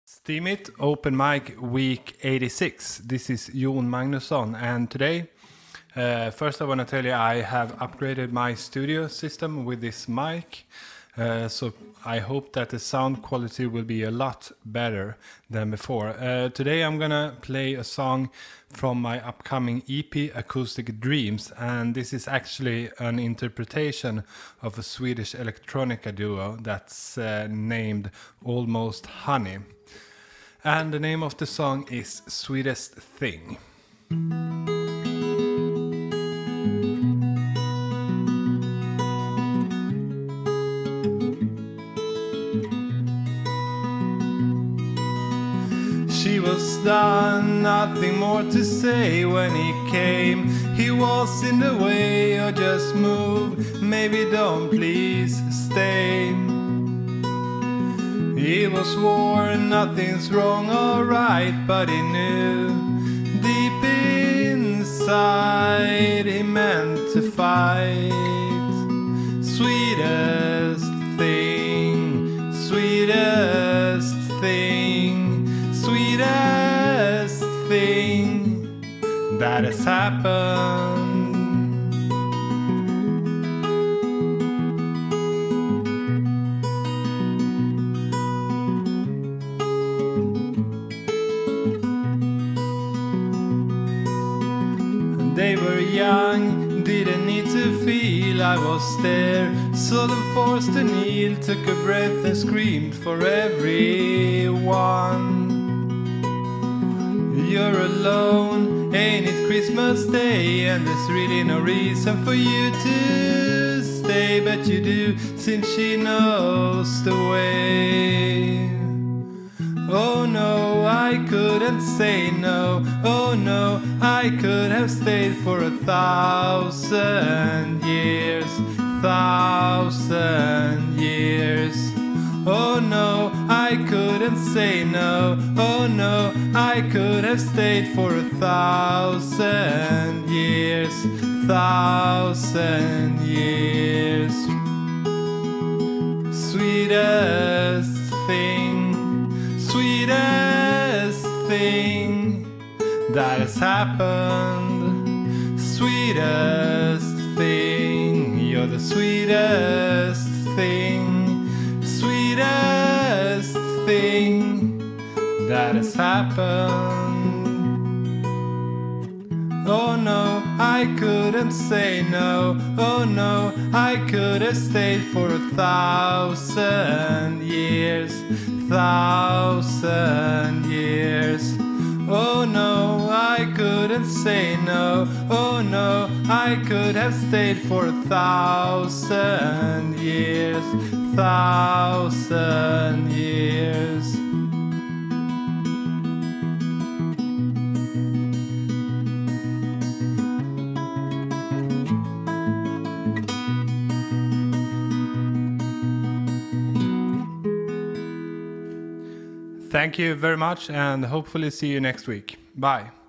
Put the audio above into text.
Steam It Open Mic Week 86. This is Jon Magnusson, and today, first I want to tell you I have upgraded my studio system with this mic, so I hope that the sound quality will be a lot better than before. Today I'm gonna play a song from my upcoming EP Acoustic Dreams, and this is actually an interpretation of a Swedish electronica duo that's named Almost Honey. And the name of the song is Sweetest Thing. She was done, nothing more to say when he came. He was in the way, or just move, maybe don't, please stay. He was warned, nothing's wrong or right, but he knew deep inside he meant to fight. Sweetest thing, sweetest thing, sweetest thing that has happened. They were young, didn't need to feel I was there. Saw them forced to kneel, took a breath and screamed for everyone. You're alone, ain't it Christmas Day? And there's really no reason for you to stay, but you do, since she knows the way. Oh no, I couldn't say no. Oh no, I could have stayed for 1,000 years, 1,000 years. Oh no, I couldn't say no. Oh no, I could have stayed for 1,000 years, 1,000 years. Sweetest thing, sweetest thing that has happened. Sweetest thing, you're the sweetest thing, sweetest thing that has happened. Oh no, I couldn't say no. Oh no, I could have stayed for 1,000 years, 1,000 years. Oh no, I couldn't say no. Oh no, I could have stayed for 1,000 years, 1,000 years. Thank you very much, and hopefully see you next week. Bye.